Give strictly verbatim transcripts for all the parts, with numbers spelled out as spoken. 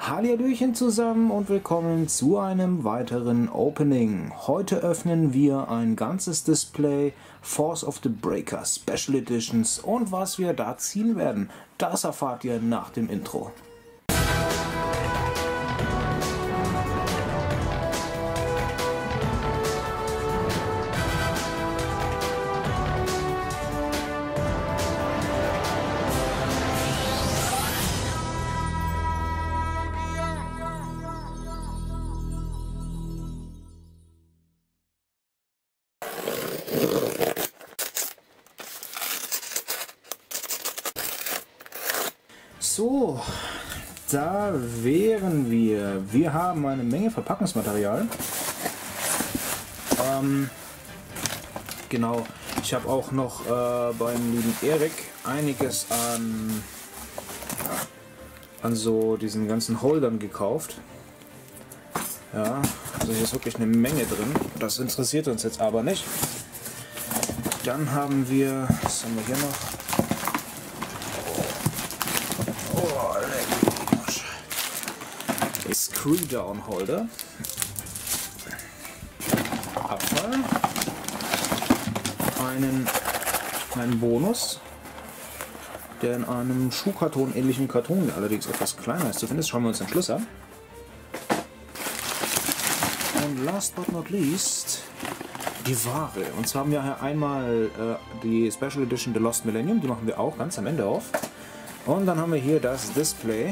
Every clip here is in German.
Hallihallöchen zusammen und willkommen zu einem weiteren Opening. Heute öffnen wir ein ganzes Display Force of the Breaker Special Editions und was wir da ziehen werden, das erfahrt ihr nach dem Intro. So, da wären wir. Wir haben eine Menge Verpackungsmaterial. Ähm, genau, ich habe auch noch äh, beim lieben Erik einiges an, an so diesen ganzen Holdern gekauft. Ja, also hier ist wirklich eine Menge drin. Das interessiert uns jetzt aber nicht. Dann haben wir, was haben wir hier noch? Screwdown Holder, Abfall, einen, einen Bonus, der in einem Schuhkarton ähnlichen Karton, der allerdings etwas kleiner ist zu finden. Das schauen wir uns am Schluss an. Und last but not least die Ware. Und zwar haben wir hier einmal äh, die Special Edition The Lost Millennium, die machen wir auch ganz am Ende auf. Und dann haben wir hier das Display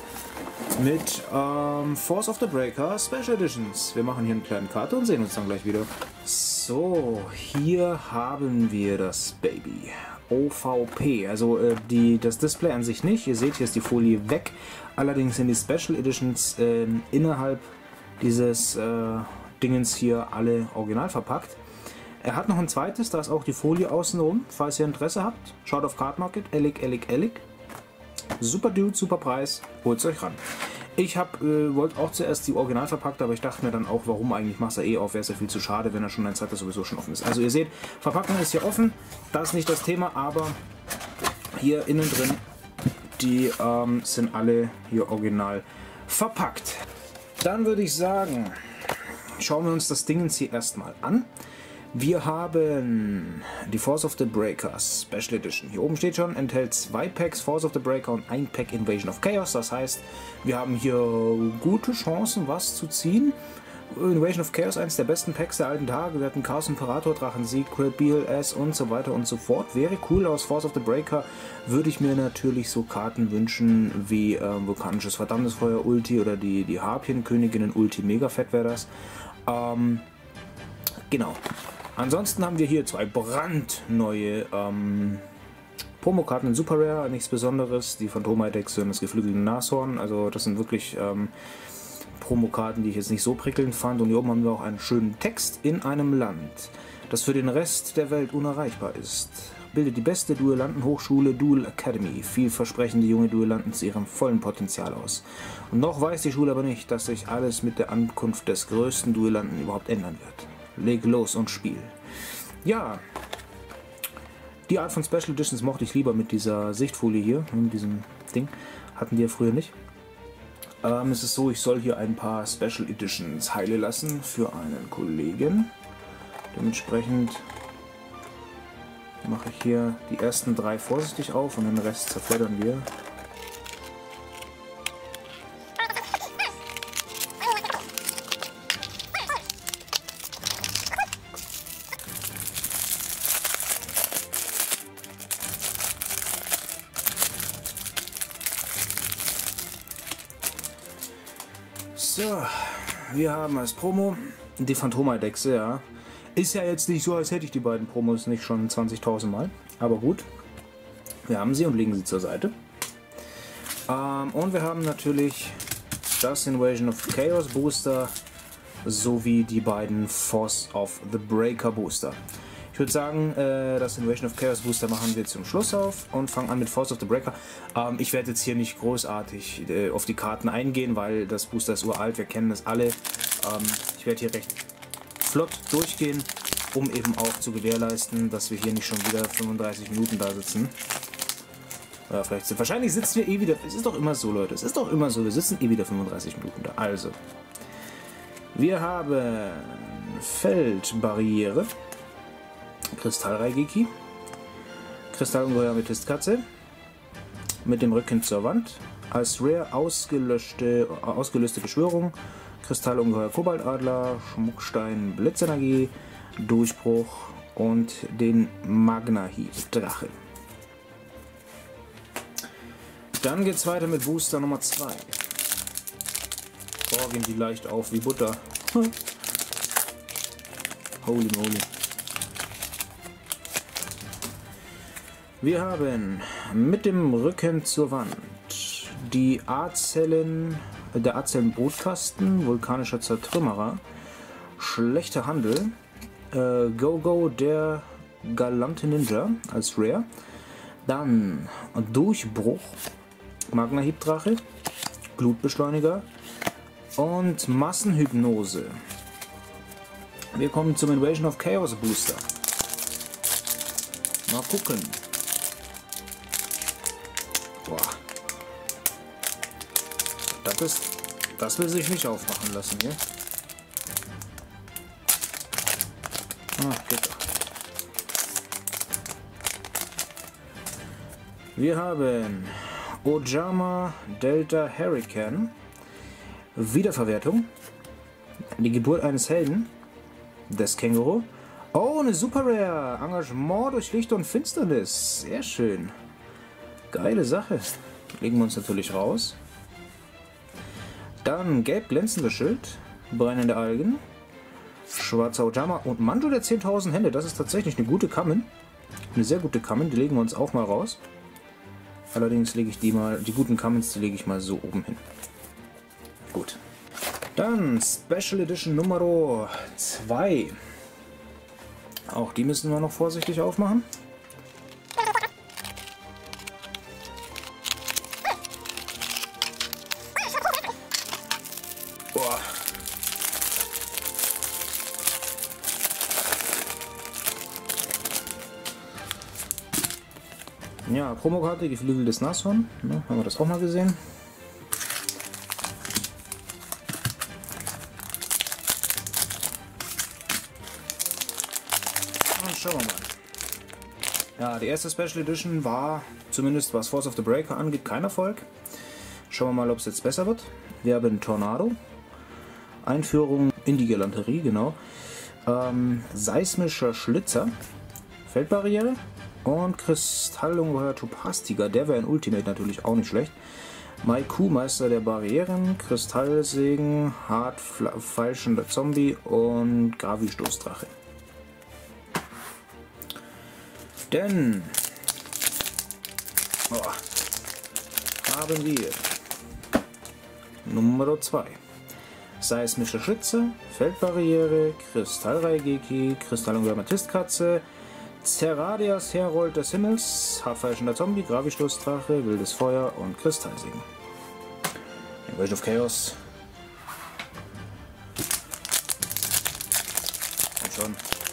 mit ähm, Force of the Breaker Special Editions. Wir machen hier eine kleine Karte und sehen uns dann gleich wieder. So, hier haben wir das Baby. O V P, also äh, die, das Display an sich nicht. Ihr seht, hier ist die Folie weg. Allerdings sind die Special Editions äh, innerhalb dieses äh, Dingens hier alle original verpackt. Er hat noch ein zweites, da ist auch die Folie außenrum. Falls ihr Interesse habt, schaut auf Card Market. Ellig, ellig, ellig. Super Dude, super Preis, holt es euch ran. Ich hab, äh, wollte auch zuerst die Original verpackt, aber ich dachte mir dann auch, warum eigentlich, machst du eh auf, wäre es ja viel zu schade, wenn er schon eins hat, das sowieso schon offen ist. Also ihr seht, Verpackung ist hier offen, das ist nicht das Thema, aber hier innen drin, die ähm, sind alle hier original verpackt. Dann würde ich sagen, schauen wir uns das Ding hier erstmal an. Wir haben die Force of the Breaker Special Edition. Hier oben steht schon, enthält zwei Packs Force of the Breaker und ein Pack Invasion of Chaos. Das heißt, wir haben hier gute Chancen, was zu ziehen. Invasion of Chaos, eines der besten Packs der alten Tage. Wir hatten Chaos Imperator, Drachen Secret, B L S und so weiter und so fort. Wäre cool. Aus Force of the Breaker würde ich mir natürlich so Karten wünschen wie äh, Vulkanisches Verdammnisfeuer Ulti oder die, die Harpienköniginnen Ulti. Mega fett wäre das. Ähm, genau. Ansonsten haben wir hier zwei brandneue ähm, Promokarten in Super Rare, nichts Besonderes. Die Phantom-Eidechse und das geflügelte Nashorn. Also das sind wirklich ähm, Promokarten, die ich jetzt nicht so prickelnd fand. Und hier oben haben wir auch einen schönen Text: in einem Land, das für den Rest der Welt unerreichbar ist, bildet die beste Duellantenhochschule Duel Academy vielversprechende junge Duellanten zu ihrem vollen Potenzial aus. Und noch weiß die Schule aber nicht, dass sich alles mit der Ankunft des größten Duellanten überhaupt ändern wird. Leg los und spiel. Ja, die Art von Special Editions mochte ich lieber mit dieser Sichtfolie hier, mit diesem Ding. Hatten die ja früher nicht. Ähm, es ist so, ich soll hier ein paar Special Editions heile lassen für einen Kollegen. Dementsprechend mache ich hier die ersten drei vorsichtig auf und den Rest zerfleddern wir. So, wir haben als Promo die Phantom-Eidechse, ja. Ist ja jetzt nicht so, als hätte ich die beiden Promos nicht schon zwanzigtausend Mal. Aber gut, wir haben sie und legen sie zur Seite. Ähm, und wir haben natürlich das Invasion of Chaos Booster sowie die beiden Force of the Breaker Booster. Ich würde sagen, äh, das Invasion of Chaos Booster machen wir zum Schluss auf und fangen an mit Force of the Breaker. Ähm, ich werde jetzt hier nicht großartig äh, auf die Karten eingehen, weil das Booster ist uralt, wir kennen das alle. Ähm, ich werde hier recht flott durchgehen, um eben auch zu gewährleisten, dass wir hier nicht schon wieder fünfunddreißig Minuten da sitzen. Ja, vielleicht sind, wahrscheinlich sitzen wir eh wieder. Es ist doch immer so, Leute. Es ist doch immer so. Wir sitzen eh wieder fünfunddreißig Minuten da. Also. Wir haben Feldbarriere. Kristallreigeki. Kristallungeheuer Amethistkatze. Mit dem Rücken zur Wand. Als Rare ausgelöschte, ausgelöste Beschwörung. Kristallungeheuer Kobaltadler. Schmuckstein Blitzenergie. Durchbruch. Und den Magnahieb Drache. Dann geht's weiter mit Booster Nummer zwei. Boah, gehen die leicht auf wie Butter. Holy moly. Wir haben mit dem Rücken zur Wand die A-Zellen, der A-Zellen-Brutkasten, vulkanischer Zertrümmerer, schlechter Handel, äh, Go-Go, der galante Ninja als Rare, dann Durchbruch, Magnahieb-Drache, Glutbeschleuniger und Massenhypnose. Wir kommen zum Invasion of Chaos Booster. Mal gucken. Boah. Das ist, das will sich nicht aufmachen lassen hier. Ah, geht doch. Wir haben Ojama Delta Hurricane. Wiederverwertung. Die Geburt eines Helden. Das Känguru. Oh, eine Super Rare. Engagement durch Licht und Finsternis. Sehr schön. Geile Sache. Legen wir uns natürlich raus. Dann gelb glänzendes Schild. Brennende Algen. Schwarzer Ojama und Manjo der zehntausend Hände. Das ist tatsächlich eine gute Kamen. Eine sehr gute Kamen. Die legen wir uns auch mal raus. Allerdings lege ich die mal, die guten Kamens, die lege ich mal so oben hin. Gut. Dann Special Edition Nummer zwei. Auch die müssen wir noch vorsichtig aufmachen. Boah. Ja, Promokarte, geflügeltes Nashorn. Ja, haben wir das auch mal gesehen. Und schauen wir mal. Ja, die erste Special Edition war, zumindest was Force of the Breaker angeht, kein Erfolg. Schauen wir mal, ob es jetzt besser wird. Wir haben Tornado. Einführung in die Galanterie, genau. Ähm, seismischer Schlitzer. Feldbarriere. Und Kristallungeheuer Topastiger, der wäre ein Ultimate natürlich auch nicht schlecht. Maiku, Meister der Barrieren, Kristallsegen, hart feilschender Zombie und Gravi-Stoßdrache. Denn oh, haben wir Nummer zwei. Seismische Schlitze, Feldbarriere, Kristallreigeki, Kristallungeheuer Amethistkatze, Zeradias Herold des Himmels, hartfeischender Zombie, Gravi-Stoßdrache, wildes Feuer und Kristallsegen. Invasion of Chaos. Komm schon.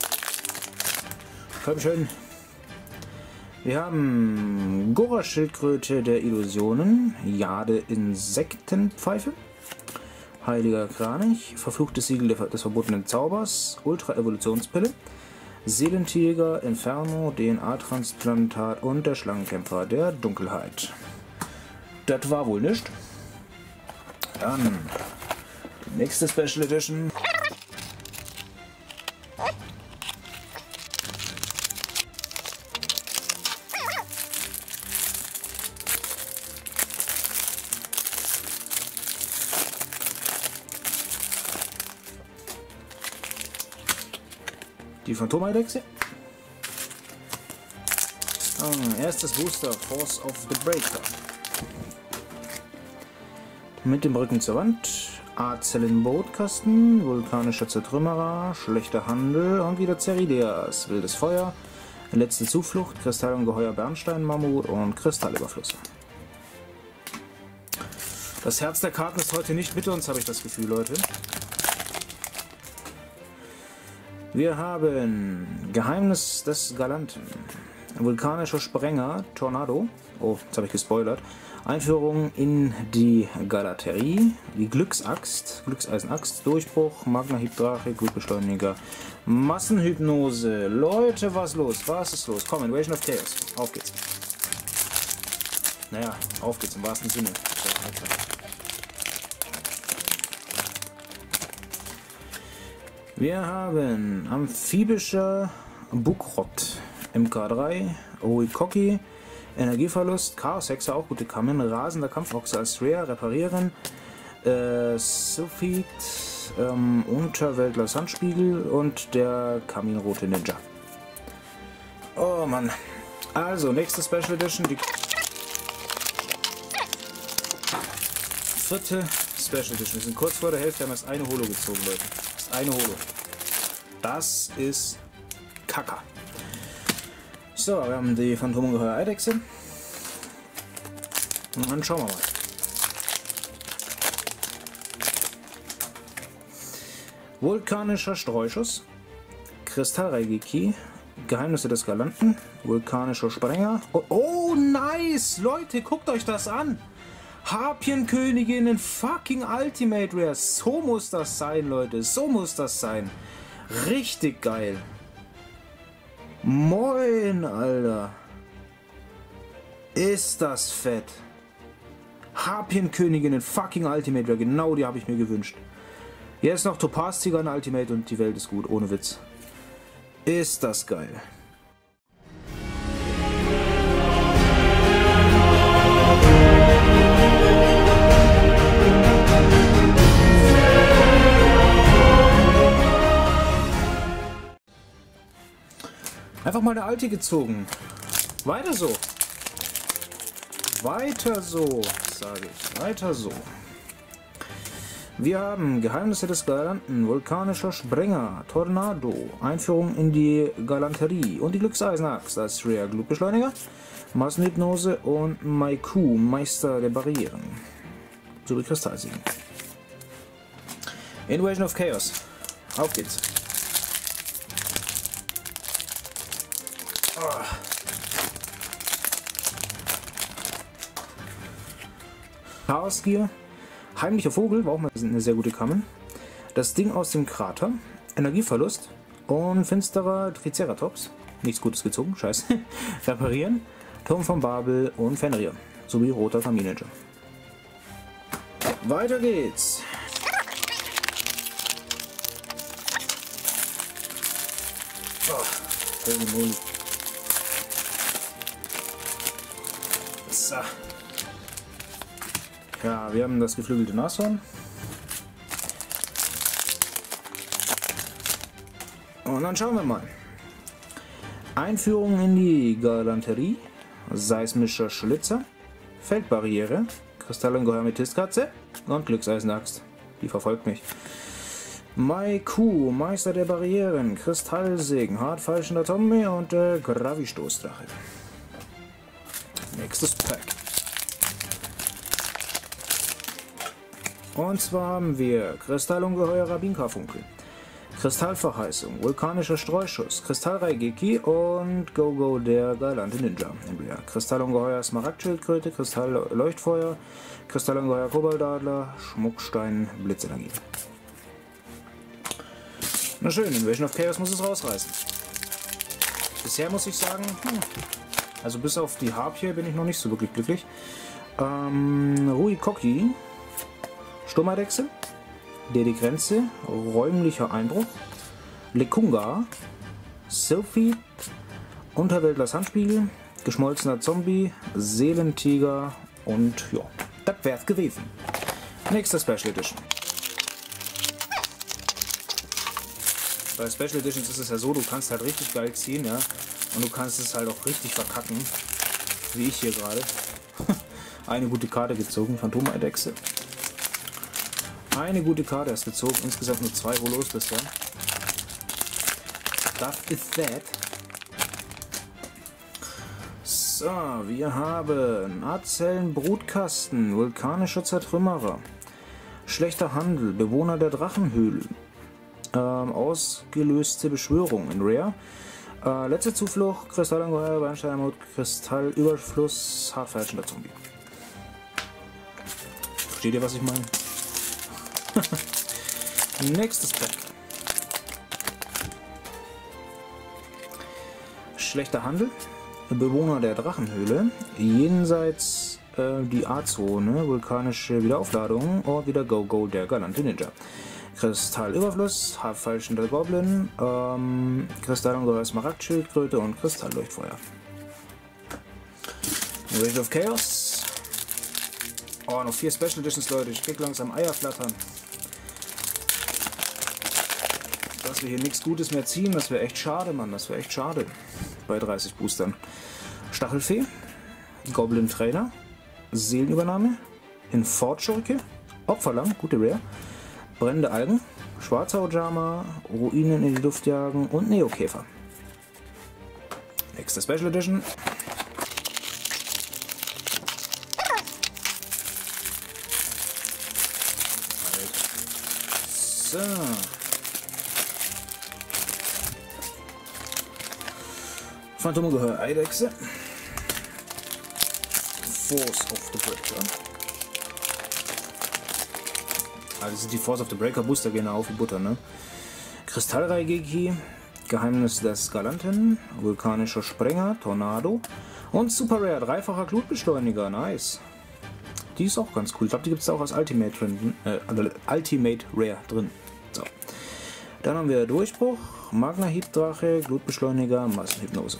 Komm schon. Wir haben Gora-Schildkröte der Illusionen, Jade Insektenpfeife, Heiliger Kranich, verfluchtes Siegel des verbotenen Zaubers, Ultra-Evolutionspille, Seelentiger, Inferno, D N A-Transplantat und der Schlangenkämpfer der Dunkelheit. Das war wohl nicht. Dann die nächste Special Edition. Die Phantom-Eidechse. Ah, erstes Booster, Force of the Breaker. Mit dem Rücken zur Wand. A-Zellen-Brutkasten, vulkanischer Zertrümmerer, schlechter Handel und wieder Zeridias, wildes Feuer, letzte Zuflucht, Kristallungeheuer Bernstein-Mammut und Kristallüberfluss. Das Herz der Karten ist heute nicht mit uns, habe ich das Gefühl, Leute. Wir haben Geheimnis des Galanten, Vulkanischer Sprenger, Tornado. Oh, jetzt habe ich gespoilert. Einführung in die Galaterie, die Glücksaxt, Glückseisenaxt, Durchbruch, Magna-Hydrache, Glutbeschleuniger, Massenhypnose. Leute, was los? Was ist los? Komm, Invasion of Chaos. Auf geht's. Naja, auf geht's im wahrsten Sinne. Wir haben amphibischer Bukrot, M K drei, Oikoki, Energieverlust, Chaos-Hexe, auch gute Kamen, rasender Kampfochse als Rare, reparieren, äh, Sulfid, ähm, Unterweltler Sandspiegel und der Kaminrote Ninja. Oh Mann. Also, nächste Special Edition, die vierte Special Edition. Wir sind kurz vor der Hälfte, haben erst eine Holo gezogen, Leute. Das ist eine Holo. Das ist Kacke. So, wir haben die Phantomungeheuer Eidechse. Und dann schauen wir mal. Vulkanischer Streuschuss. Kristallreigeki. Geheimnisse des Galanten. Vulkanischer Sprenger. Oh, oh, nice! Leute, guckt euch das an! Harpienkönigin in fucking Ultimate Rare. So muss das sein, Leute. So muss das sein. Richtig geil. Moin, Alter. Ist das fett. Harpienkönigin in fucking Ultimate Rare. Genau die habe ich mir gewünscht. Jetzt noch Topaz-Tiger in Ultimate und die Welt ist gut. Ohne Witz. Ist das geil. Einfach mal eine alte gezogen. Weiter so. Weiter so, sage ich. Weiter so. Wir haben Geheimnisse des Galanten, Vulkanischer Sprenger, Tornado, Einführung in die Galanterie und die Glückseisenaxt als Rare Glutbeschleuniger, Massenhypnose und Maiku, Meister der Barrieren. Sowie Kristallsiegen. Invasion of Chaos. Auf geht's. Oh. Chaosgier. Heimlicher Vogel, war auch mal eine sehr gute Kamen. Das Ding aus dem Krater. Energieverlust. Und finsterer Triceratops. Nichts Gutes gezogen, scheiße. Reparieren. Turm von Babel und Fenrir. Sowie roter Kamin-Ninja. Weiter geht's. Oh, so. Ja, wir haben das geflügelte Nashorn. Und dann schauen wir mal. Einführung in die Galanterie, seismischer Schlitzer, Feldbarriere, Kristallungeheuer Amethistkatze und Glückseisenaxt. Die verfolgt mich. Maiku, Meister der Barrieren, Kristallsegen, hartfeischender Tommy und der Gravistoßdrache. Nächstes Pack. Und zwar haben wir Kristallungeheuer Rabinka-Funkel, Kristallverheißung, Vulkanischer Streuschuss, Kristallreigeki und Go-Go der galante Ninja. Kristallungeheuer Smaragdschildkröte, Kristallleuchtfeuer, Kristallungeheuer Koboldadler, Schmuckstein, Blitzenergie. Na schön, Invasion of Chaos muss es rausreißen. Bisher muss ich sagen, hm, also bis auf die Harpie bin ich noch nicht so wirklich glücklich. Ähm, Ruikoki, Sturmeidechse, D D Grenze, räumlicher Einbruch, Lekunga, Sulfid, Unterweltler Sandspiegel, geschmolzener Zombie, Seelentiger und ja, das wär's gewesen. Nächster Special Edition. Bei Special Editions ist es ja so, du kannst halt richtig geil ziehen, ja, und du kannst es halt auch richtig verkacken, wie ich hier gerade. Eine gute Karte gezogen, Phantom-Eidechse. Eine gute Karte ist gezogen, insgesamt nur zwei Holos bisher. Das ist that. So, wir haben Arzellen Brutkasten, vulkanischer Zertrümmerer, schlechter Handel, Bewohner der Drachenhöhle, ähm, ausgelöste Beschwörung in Rare, Äh, letzte Zuflucht, Kristallangeheuer, Bernsteinmut, Kristallüberfluss, hartfleischender Zombie. Versteht ihr, was ich meine? Nächstes Pack. Schlechter Handel. Bewohner der Drachenhöhle. Jenseits äh, die A-Zone. Vulkanische Wiederaufladung. Und wieder Go-Go, der galante Ninja. Kristallüberfluss. Halbfalschender Goblin. Ähm, Kristallangeheuer, Smaragdschildkröte und Kristallleuchtfeuer. Rage of Chaos. Oh, noch vier Special Editions, Leute. Ich krieg langsam Eier flattern. Dass wir hier nichts Gutes mehr ziehen, das wäre echt schade, Mann. Das wäre echt schade. Bei dreißig Boostern. Stachelfee. Goblin Trainer. Seelenübernahme. Hinfortschurke. Opferlamm. Gute Rare. Brennende Algen. Schwarzhautjama. Ruinen in die Luft jagen. Und Neokäfer. Nächste Special Edition. So. Phantomgeheuer Eidechse. Force of the Breaker. Ah, das sind die Force of the Breaker Booster, gehen auf wie Butter, ne? Kristallreigeki. Geheimnis des Galanten. Vulkanischer Sprenger. Tornado. Und Super Rare. Dreifacher Glutbeschleuniger. Nice. Die ist auch ganz cool. Ich glaube, die gibt es auch als Ultimate drin. Äh, Ultimate Rare drin. So. Dann haben wir Durchbruch, Magna-Hieb-Drache, Glutbeschleuniger, Massenhypnose.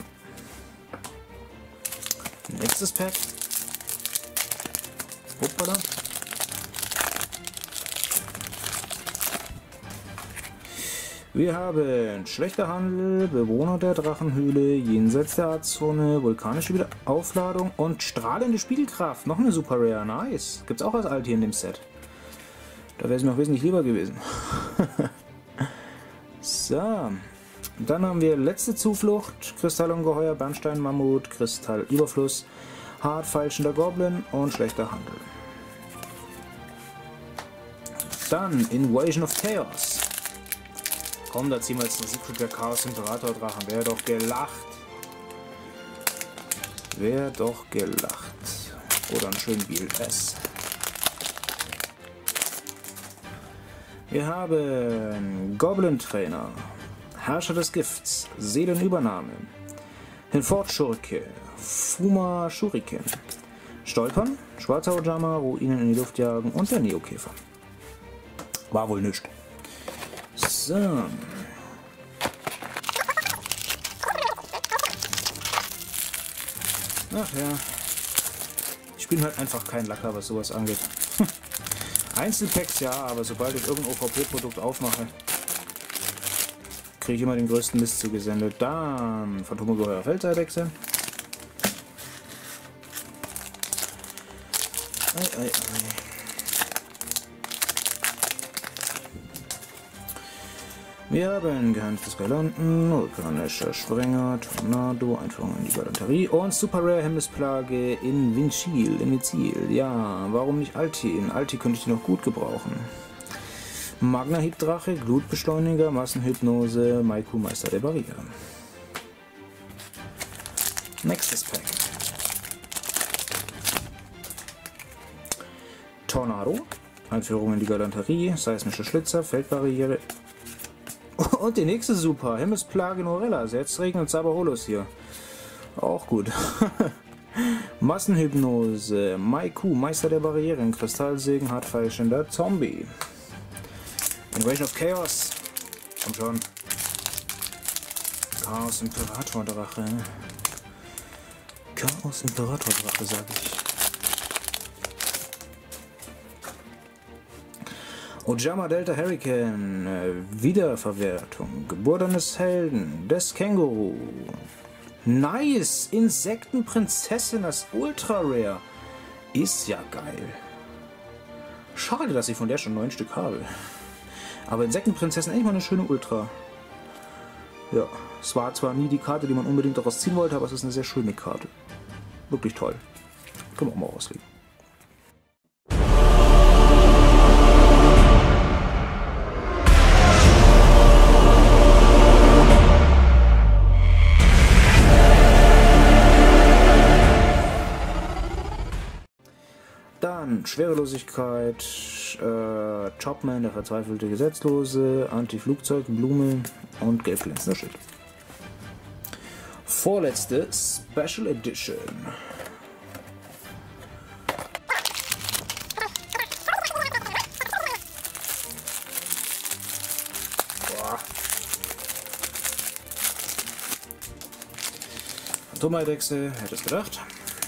Nächstes Pack. Hoppala. Wir haben schlechter Handel, Bewohner der Drachenhöhle, jenseits der A-Zone, vulkanische Wiederaufladung und strahlende Spiegelkraft. Noch eine Super Rare, nice. Gibt's auch als Alt hier in dem Set. Da wäre es mir auch wesentlich lieber gewesen. So. Dann haben wir letzte Zuflucht, Kristallungeheuer, Bernsteinmammut, Kristallüberfluss, hartfeilschender Goblin und schlechter Handel. Dann Invasion of Chaos. Komm, da ziehen wir jetzt einen Secret der Chaos Imperator Drachen. Wer doch gelacht. Wer doch gelacht. Oder ein schön Bild S. Wir haben Goblin Trainer, Herrscher des Gifts, Seelenübernahme, Hinfortschurke, Fuma Shuriken, Stolpern, Schwarzhautjama, Ruinen in die Luft jagen und der Neokäfer. War wohl nichts. So. Ach ja. Ich bin halt einfach kein Lacker, was sowas angeht. Einzelpacks ja, aber sobald ich irgendein O V P-Produkt aufmache, kriege ich immer den größten Mist zugesendet. Dann Phantomgeheuer Felseidechse. Ei, ei, ei. Wir haben Geheimnis des Galanten, vulkanischer Sprenger, Tornado, Einführung in die Galanterie und Super Rare Himmelsplage in Winchil, in Mizil. Ja, warum nicht Alti? In Alti könnte ich die noch gut gebrauchen. Magna-Hieb-Drache, Glutbeschleuniger, Massenhypnose, Maiku, Meister der Barriere. Nächstes Pack. Tornado, Einführung in die Galanterie, seismische Schlitzer, Feldbarriere. Und die nächste Super, Himmelsplage Norellas. Jetzt regnet Sabaholos hier. Auch gut. Massenhypnose, Maiku, Meister der Barrieren, Kristallsegen, hartfeilschender Zombie. Invasion of Chaos. Komm schon. Chaos Imperator Drache. Chaos Imperator Drache, sag ich. Ojama Delta Hurricane, Wiederverwertung, Geburt eines Helden, des Känguru. Nice! Insektenprinzessin als Ultra Rare. Ist ja geil. Schade, dass ich von der schon neun Stück habe. Aber Insektenprinzessin, eigentlich mal eine schöne Ultra. Ja, es war zwar nie die Karte, die man unbedingt daraus ziehen wollte, aber es ist eine sehr schöne Karte. Wirklich toll. Können wir auch mal auslegen. Schwerelosigkeit, äh, Chopman, der verzweifelte Gesetzlose, Anti-Flugzeug, Blume und gelb glänzender Schild. Vorletzte Special Edition. Boah. Atomeidechse, hätte es gedacht.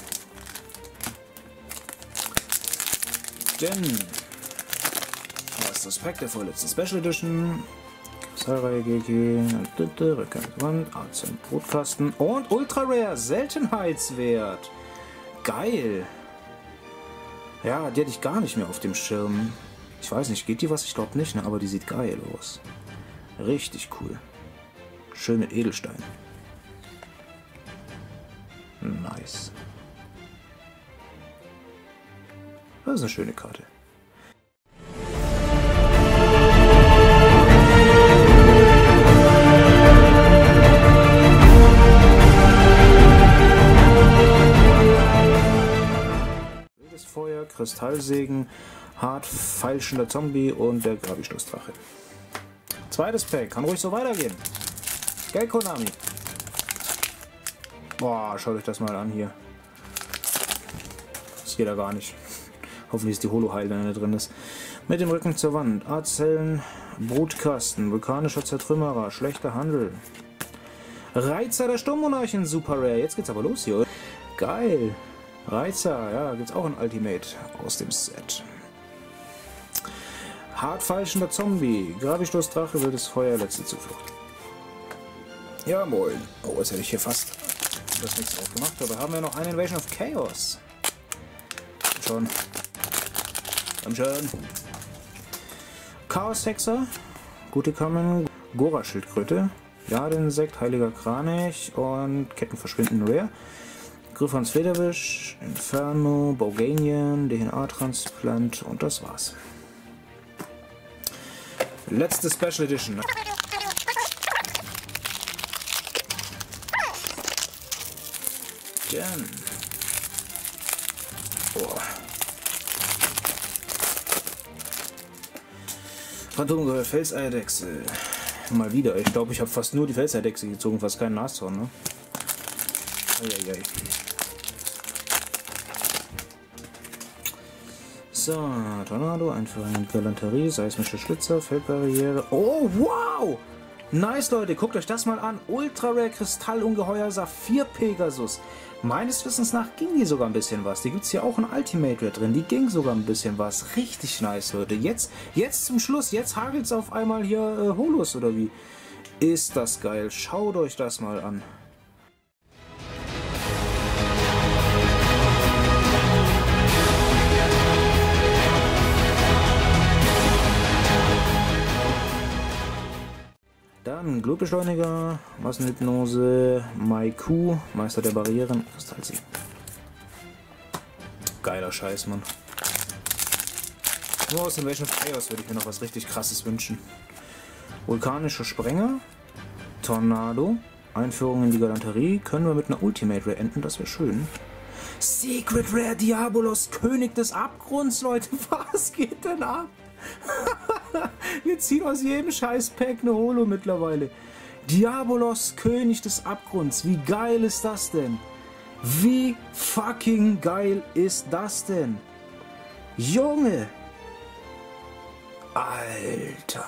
Denn erstes Pack der vorletzten Special Edition. Zahlreiche G G, Rückgangswand, Arzen, Brotkasten und Ultra Rare Seltenheitswert. Geil. Ja, die hatte ich gar nicht mehr auf dem Schirm. Ich weiß nicht, geht die was? Ich glaube nicht, ne? Aber die sieht geil aus. Richtig cool. Schön mit Edelstein. Nice. Das ist eine schöne Karte. Wildes Feuer, Kristallsegen, hart feilschender Zombie und der Gravistoßdrache. Zweites Pack, kann ruhig so weitergehen. Gell, Konami? Boah, schaut euch das mal an hier. Das geht ja gar nicht. Hoffentlich ist die Holo heil, wenn er drin ist. Mit dem Rücken zur Wand. Arzellen, Brutkasten, vulkanischer Zertrümmerer, schlechter Handel. Reizer der Sturmmonarchen, super rare. Jetzt geht's aber los hier. Geil. Reizer, ja, gibt's auch ein Ultimate aus dem Set. Hartfeischender Zombie, Gravistoßdrache, wildes Feuer, letzte Zuflucht. Ja, moin. Oh, jetzt hätte ich hier fast das nichts drauf gemacht. Aber haben wir noch eine Invasion of Chaos. Schon. Komm schon. Chaos-Hexer, gute Kamen, Gora-Schildkröte, Jadensekt, Heiliger Kranich und Kettenverschwinden Rare. Griffons Flederwisch, Inferno, Boganian, D N A-Transplant und das war's. Letzte Special Edition. Dann. Boah. Phantomgehör, Felseidechse. Mal wieder. Ich glaube, ich habe fast nur die Felseidechse gezogen, fast kein Nashorn, ne? Eieiei. So, Tornado, Einführung in Galanterie, seismische Schlitzer, Feldbarriere. Oh, wow! Nice, Leute, guckt euch das mal an. Ultra Rare Kristallungeheuer Saphir Pegasus. Meines Wissens nach ging die sogar ein bisschen was. Die gibt es hier auch in Ultimate Rare drin. Die ging sogar ein bisschen was. Richtig nice, Leute. Jetzt, jetzt zum Schluss, jetzt hagelt es auf einmal hier äh, Holos oder wie? Ist das geil. Schaut euch das mal an. Dann Glutbeschleuniger, Massenhypnose, Maiku, Meister der Barrieren, Kristallsee. Geiler Scheiß, Mann. Nur aus Invasion of Chaos würde ich mir noch was richtig krasses wünschen. Vulkanischer Sprenger, Tornado, Einführung in die Galanterie, können wir mit einer Ultimate Rare enden, das wäre schön. Secret Rare Diabolos, König des Abgrunds, Leute, was geht denn ab? Wir ziehen aus jedem Scheiß-Pack eine Holo mittlerweile. Diabolos, König des Abgrunds. Wie geil ist das denn? Wie fucking geil ist das denn? Junge! Alter!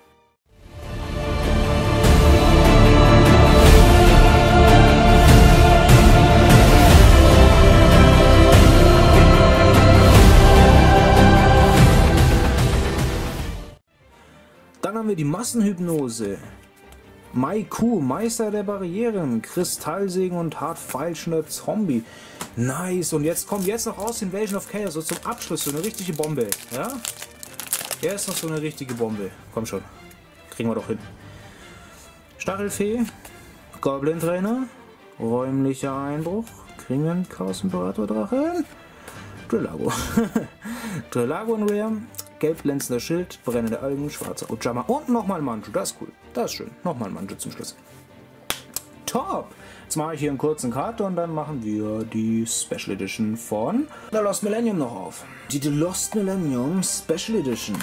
Dann haben wir die Massenhypnose. Maiku, Meister der Barrieren, Kristallsegen und hart feilschender Zombie. Nice. Und jetzt kommt jetzt noch aus Invasion of Chaos so zum Abschluss so eine richtige Bombe. Ja? Er ist noch so eine richtige Bombe. Komm schon. Kriegen wir doch hin. Stachelfee, Goblin Trainer, räumlicher Einbruch, Kringen, Chaos Imperator Drachen, Drillago. Drillago in Rare. Gelb glänzender Schild, brennende Algen, schwarzer Ojama und nochmal Manju. Das ist cool. Das ist schön. Nochmal Manju zum Schluss. Top! Jetzt mache ich hier einen kurzen Cut und dann machen wir die Special Edition von The Lost Millennium noch auf. Die The Lost Millennium Special Edition.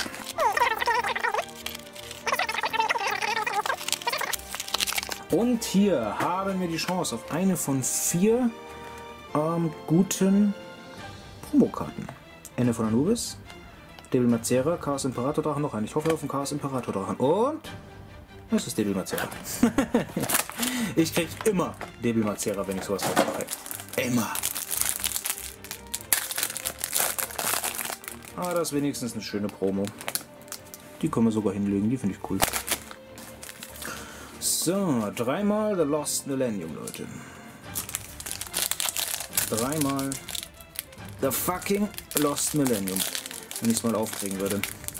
Und hier haben wir die Chance auf eine von vier ähm, guten Promokarten. Ende von Anubis, Debil Mazera, Chaos Imperator Drachen noch ein. Ich hoffe auf den Chaos Imperator Drachen. Und das ist Debil Mazera. Ich krieg immer Debil Mazera, wenn ich sowas mache. Immer. Aber das ist wenigstens eine schöne Promo. Die können wir sogar hinlegen, die finde ich cool. So, dreimal The Lost Millennium, Leute. Dreimal The fucking Lost Millennium. Wenn ich es mal aufkriegen würde.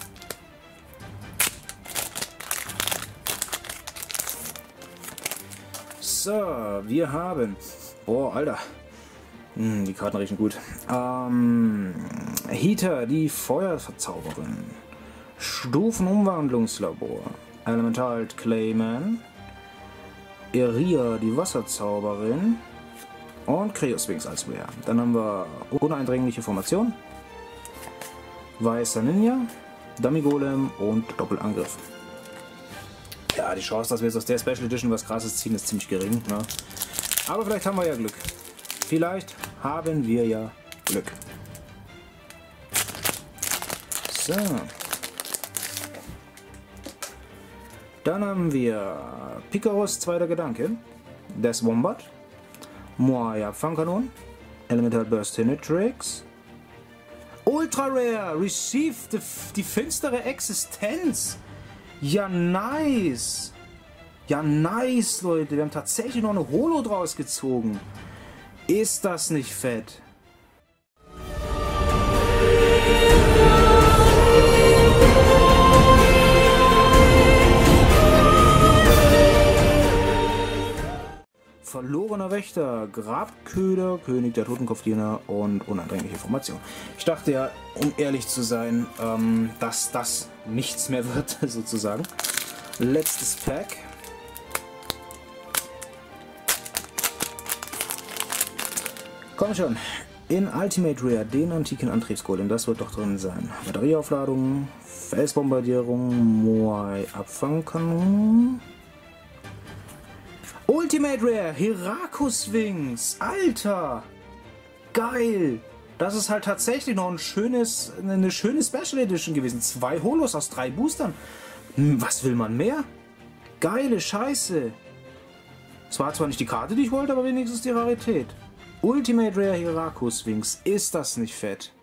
So, wir haben... Oh, Alter. Hm, die Karten riechen gut. Ähm, Heater, die Feuerverzauberin. Stufenumwandlungslabor. Elemental Clayman. Iria, die Wasserzauberin. Und Kreoswings als Wehr. Dann haben wir uneindringliche Formation. Weißer Ninja. Dummy Golem und Doppelangriff. Ja, die Chance, dass wir jetzt aus der Special Edition was Krasses ziehen, ist ziemlich gering. Ne? Aber vielleicht haben wir ja Glück. Vielleicht haben wir ja Glück. So. Dann haben wir Picaros zweiter Gedanke. Death Wombat. Moaya Fangkanon. Elemental Burst Hinitrix. Ultra Rare. Receive die, die finstere Existenz. Ja, nice. Ja, nice, Leute. Wir haben tatsächlich noch eine Holo draus gezogen. Ist das nicht fett? Verlorener Wächter, Grabköder, König der Totenkopfdiener und uneindringliche Formation. Ich dachte ja, um ehrlich zu sein, ähm, dass das nichts mehr wird, sozusagen. Letztes Pack. Komm schon. In Ultimate Rare, den antiken Antriebsgolem, das wird doch drin sein. Batterieaufladung, Felsbombardierung, Moai Abfangkanon. Ultimate Rare, Herakus Wings, Alter, geil. Das ist halt tatsächlich noch ein schönes, eine schöne Special Edition gewesen. Zwei Holos aus drei Boostern. Was will man mehr? Geile Scheiße. Es war zwar nicht die Karte, die ich wollte, aber wenigstens die Rarität. Ultimate Rare Herakus Wings, ist das nicht fett?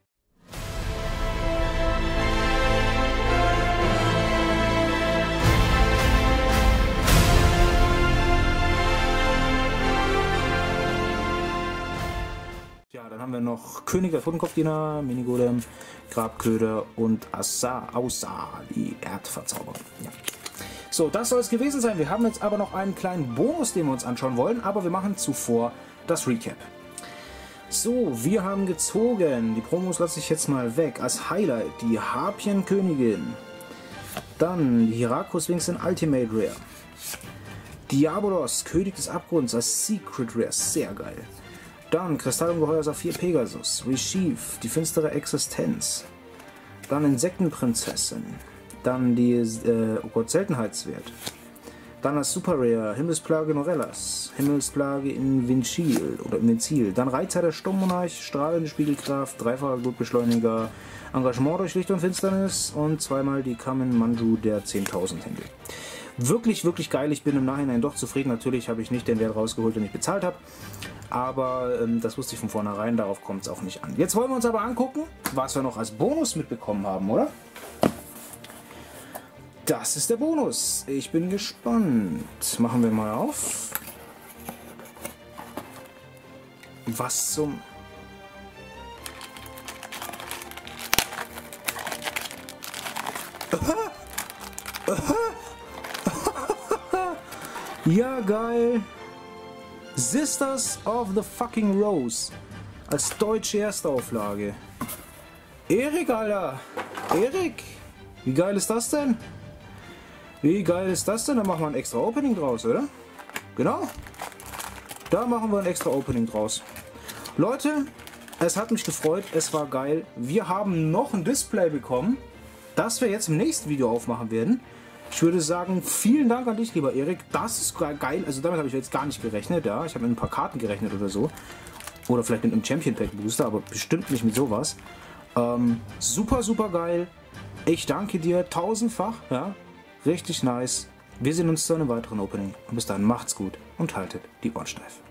Dann haben wir noch König der Totenkopfdiener, Minigolem, Grabköder und Asa, Ausa, die Erdverzauberin. Ja. So, das soll es gewesen sein. Wir haben jetzt aber noch einen kleinen Bonus, den wir uns anschauen wollen, aber wir machen zuvor das Recap. So, wir haben gezogen. Die Promos lasse ich jetzt mal weg. Als Highlight die Harpienkönigin. Dann die Herakus Wings in Ultimate Rare. Diabolos, König des Abgrunds als Secret Rare. Sehr geil. Dann Kristallungeheuer Saphir Pegasus, Receive, die finstere Existenz. Dann Insektenprinzessin. Dann die äh, oh Gott, Seltenheitswert. Dann als Super Rare Himmelsplage Norellas, Himmelsplage in Vincil oder in Vincil. Dann Reizer der Sturmmonarch, strahlende Spiegelkraft, dreifacher Blutbeschleuniger, Engagement durch Licht und Finsternis und zweimal die Kamen Manju der zehntausend Händel. Wirklich, wirklich geil. Ich bin im Nachhinein doch zufrieden. Natürlich habe ich nicht den Wert rausgeholt, den ich bezahlt habe. Aber ähm, das wusste ich von vornherein. Darauf kommt es auch nicht an. Jetzt wollen wir uns aber angucken, was wir noch als Bonus mitbekommen haben, oder? Das ist der Bonus. Ich bin gespannt. Machen wir mal auf. Was zum... Ja, geil. Sisters of the fucking Rose. Als deutsche Erstauflage. Erik, Alter. Erik. Wie geil ist das denn? Wie geil ist das denn? Da machen wir ein extra Opening draus, oder? Genau. Da machen wir ein extra Opening draus. Leute, es hat mich gefreut, es war geil. Wir haben noch ein Display bekommen, das wir jetzt im nächsten Video aufmachen werden. Ich würde sagen, vielen Dank an dich, lieber Erik. Das ist geil. Also damit habe ich jetzt gar nicht gerechnet. Ja, ich habe mit ein paar Karten gerechnet oder so. Oder vielleicht mit einem Champion Pack Booster, aber bestimmt nicht mit sowas. Ähm, super, super geil. Ich danke dir tausendfach. Ja, richtig nice. Wir sehen uns zu einem weiteren Opening. Und bis dahin macht's gut und haltet die Ohren steif.